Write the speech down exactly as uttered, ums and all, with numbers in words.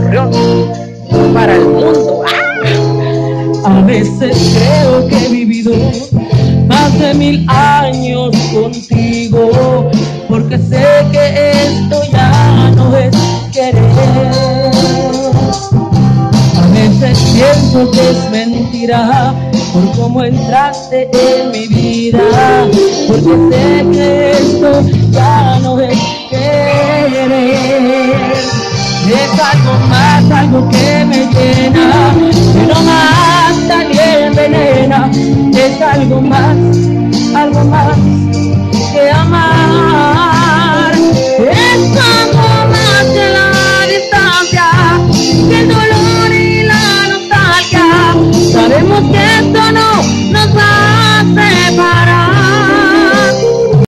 Torreón para el mundo. ¡Ah! A veces creo que he vivido más de mil años contigo, porque sé que esto ya no es querer. A veces pienso que es mentira por cómo entraste en mi vida, porque sé que esto ya no es querer. Es algo más, algo que me llena, que no mata ni envenena. Es algo más, algo más que amar. Es algo más que la distancia, que el dolor y la nostalgia. Sabemos que esto no nos va